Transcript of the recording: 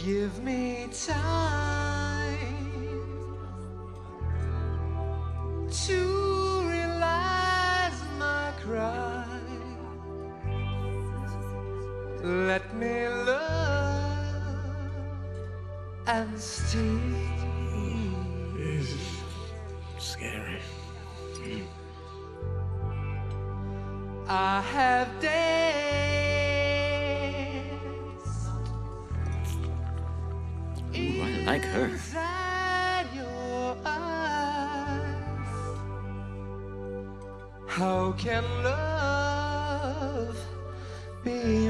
Give me time to realize my crime. Let me love and steal. Scary. I have danced Ooh, I like her. inside your eyes. How can love be